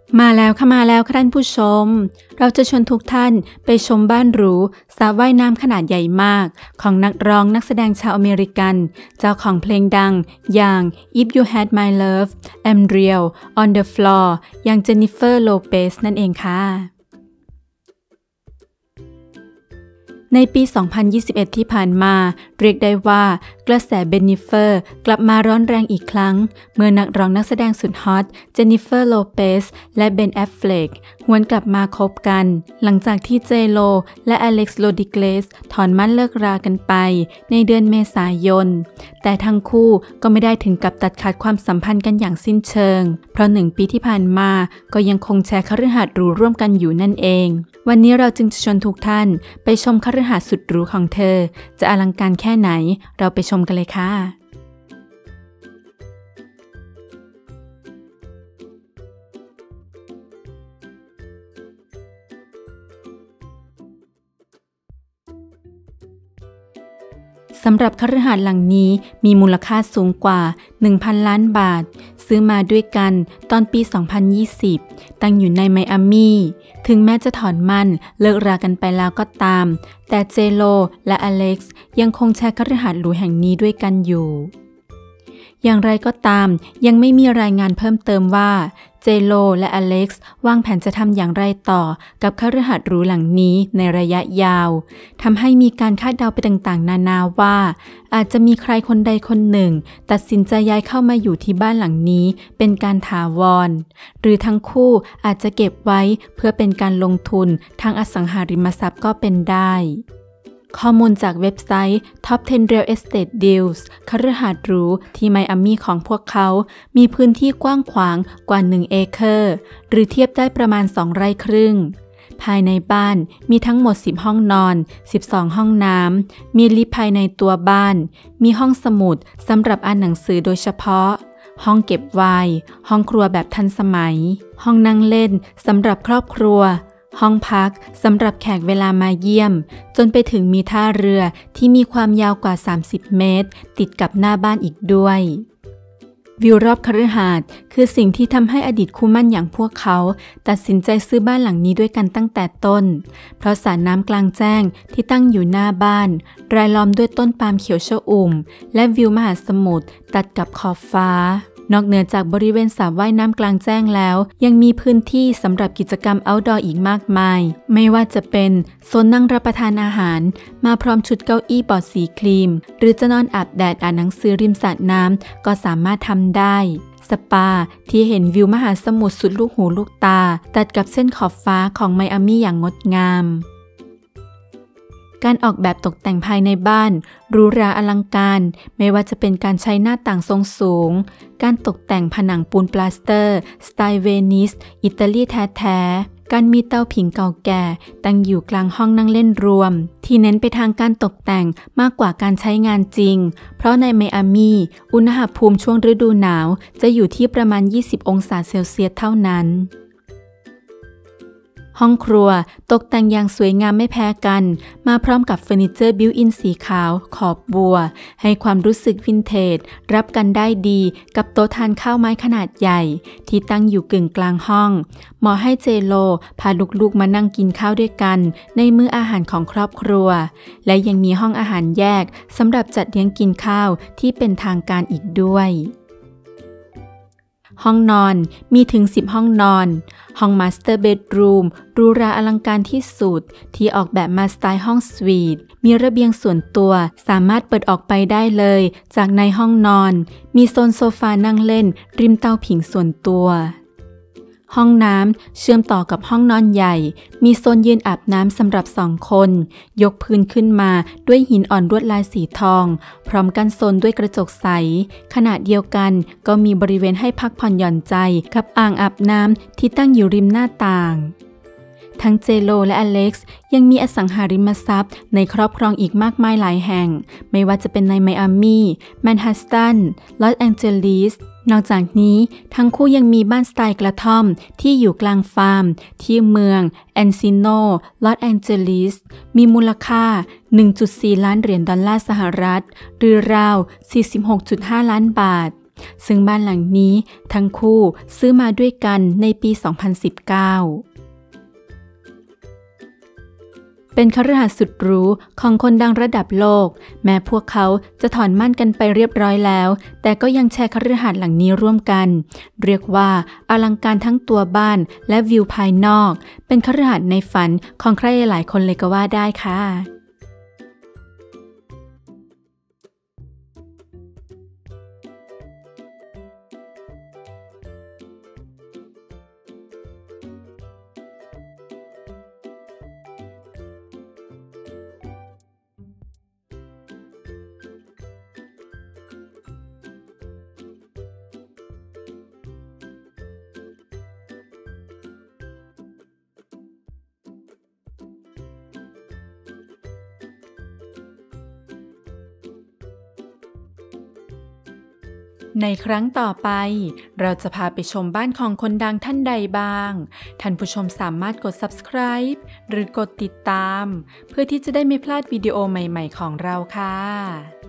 มาแล้วค่ะท่านผู้ชมเราจะชวนทุกท่านไปชมบ้านหรูสระว่ายน้ำขนาดใหญ่มากของนักร้องนักแสดงชาวอเมริกันเจ้าของเพลงดังอย่าง If You Had My Love I'm Real On The Floor อย่างเจนนิเฟอร์โลเปซนั่นเองค่ะในปี 2021 ที่ผ่านมาเรียกได้ว่ากระแสเบนนิเฟอร์กลับมาร้อนแรงอีกครั้งเมื่อนักร้องนักแสดงสุดฮอตเจนนิเฟอร์โลเปซและเบนแอฟเฟลกหวนกลับมาคบกันหลังจากที่เจโลและอเล็กซ์โรดิเกสถอนมั่นเลิกรากันไปในเดือนเมษายนแต่ทั้งคู่ก็ไม่ได้ถึงกับตัดขาดความสัมพันธ์กันอย่างสิ้นเชิงเพราะ1 ปีที่ผ่านมาก็ยังคงแชร์คฤหาสน์หรูร่วมกันอยู่นั่นเองวันนี้เราจึงจะชวนทุกท่านไปชมคฤหาสน์สุดหรูของเธอจะอลังการแค่ไหนเราไปชมกันเลยค่ะสำหรับคฤหาสน์หลังนี้มีมูลค่าสูงกว่า 1,000 ล้านบาทซื้อมาด้วยกันตอนปี 2020 ตั้งอยู่ในไมอามี่ถึงแม้จะถอนมั่นเลิกรากันไปแล้วก็ตามแต่เจโลและอเล็กซ์ยังคงแชร์คฤหาสน์หรูแห่งนี้ด้วยกันอยู่อย่างไรก็ตามยังไม่มีรายงานเพิ่มเติมว่าเจโลและอเล็กซ์วางแผนจะทำอย่างไรต่อกับคฤหาสน์หรูหลังนี้ในระยะยาวทำให้มีการคาดเดาไปต่างๆนานาว่าอาจจะมีใครคนใดคนหนึ่งตัดสินใจย้ายเข้ามาอยู่ที่บ้านหลังนี้เป็นการถาวรหรือทั้งคู่อาจจะเก็บไว้เพื่อเป็นการลงทุนทางอสังหาริมทรัพย์ก็เป็นได้ข้อมูลจากเว็บไซต์ Top 10 Real Estate Deals คฤหาสน์หรูที่ไมอามี่ของพวกเขามีพื้นที่กว้างขวางกว่า1 เอเคอร์หรือเทียบได้ประมาณ2 ไร่ครึ่งภายในบ้านมีทั้งหมด10 ห้องนอน12 ห้องน้ำมีลิฟต์ภายในตัวบ้านมีห้องสมุดสำหรับอ่านหนังสือโดยเฉพาะห้องเก็บไวน์ห้องครัวแบบทันสมัยห้องนั่งเล่นสำหรับครอบครัวห้องพักสำหรับแขกเวลามาเยี่ยมจนไปถึงมีท่าเรือที่มีความยาวกว่า30 เมตรติดกับหน้าบ้านอีกด้วยวิวรอบคฤหาสน์คือสิ่งที่ทำให้อดีตคู่หมั้นอย่างพวกเขาตัดสินใจซื้อบ้านหลังนี้ด้วยกันตั้งแต่ต้นเพราะสระน้ำกลางแจ้งที่ตั้งอยู่หน้าบ้านรายล้อมด้วยต้นปาล์มเขียวชอุ่มและวิวมหาสมุทรตัดกับขอบฟ้านอกเหนือจากบริเวณสระว่ายน้ำกลางแจ้งแล้วยังมีพื้นที่สำหรับกิจกรรม outdoor อีกมากมายไม่ว่าจะเป็นโซนนั่งรับประทานอาหารมาพร้อมชุดเก้าอี้บอร์ดสีครีมหรือจะนอนอาบแดดอ่านหนังสือริมสระน้ำก็สามารถทำได้สปาที่เห็นวิวมหาสมุทรสุดลูกหูลูกตาตัดกับเส้นขอบฟ้าของไมอามี่อย่างงดงามการออกแบบตกแต่งภายในบ้านหรูหราอลังการไม่ว่าจะเป็นการใช้หน้าต่างทรงสูงการตกแต่งผนังปูนปลาสเตอร์สไตล์เวนิสอิตาลีแท้ๆการมีเตาผิงเก่าแก่ตั้งอยู่กลางห้องนั่งเล่นรวมที่เน้นไปทางการตกแต่งมากกว่าการใช้งานจริงเพราะในไมอามี่อุณหภูมิช่วงฤดูหนาวจะอยู่ที่ประมาณ20 องศาเซลเซียสเท่านั้นห้องครัวตกแต่งอย่างสวยงามไม่แพ้กันมาพร้อมกับเฟอร์นิเจอร์บิวอินสีขาวขอบบัวให้ความรู้สึกวินเทจรับกันได้ดีกับโต๊ะทานข้าวไม้ขนาดใหญ่ที่ตั้งอยู่กึ่งกลางห้องเหมาะให้เจโลพาลูกๆมานั่งกินข้าวด้วยกันในมื้ออาหารของครอบครัวและยังมีห้องอาหารแยกสำหรับจัดเลี้ยงกินข้าวที่เป็นทางการอีกด้วยห้องนอนมีถึง10 ห้องนอนห้องมาสเตอร์เบดรูมหรูหราอลังการที่สุดที่ออกแบบมาสไตล์ห้องสวีทมีระเบียงส่วนตัวสามารถเปิดออกไปได้เลยจากในห้องนอนมีโซนโซฟานั่งเล่นริมเตาผิงส่วนตัวห้องน้ำเชื่อมต่อกับห้องนอนใหญ่มีโซนยืนอาบน้ำสำหรับ2 คนยกพื้นขึ้นมาด้วยหินอ่อนลวดลายสีทองพร้อมกันโซนด้วยกระจกใสขณะเดียวกันก็มีบริเวณให้พักผ่อนหย่อนใจกับอ่างอาบน้ำที่ตั้งอยู่ริมหน้าต่างทั้งเจโลและอเล็กซ์ยังมีอสังหาริมทรัพย์ในครอบครองอีกมากมายหลายแห่งไม่ว่าจะเป็นในไมอามี่แมนฮัตตันลอสแองเจลิสนอกจากนี้ทั้งคู่ยังมีบ้านสไตล์กระท่อมที่อยู่กลางฟาร์มที่เมืองแอนซิโนลอสแองเจลิสมีมูลค่า 1.4 ล้านเหรียญดอลลาร์สหรัฐหรือราว 46.5 ล้านบาทซึ่งบ้านหลังนี้ทั้งคู่ซื้อมาด้วยกันในปี 2019 เป็นคฤหาสน์สุดหรูของคนดังระดับโลกแม้พวกเขาจะถอนมั่นกันไปเรียบร้อยแล้วแต่ก็ยังแชร์คฤหาสน์หลังนี้ร่วมกันเรียกว่าอลังการทั้งตัวบ้านและวิวภายนอกเป็นคฤหาสน์ในฝันของใครหลายคนเลยก็ว่าได้ค่ะในครั้งต่อไปเราจะพาไปชมบ้านของคนดังท่านใดบ้างท่านผู้ชมสามารถกด Subscribe หรือกดติดตามเพื่อที่จะได้ไม่พลาดวิดีโอใหม่ๆของเราค่ะ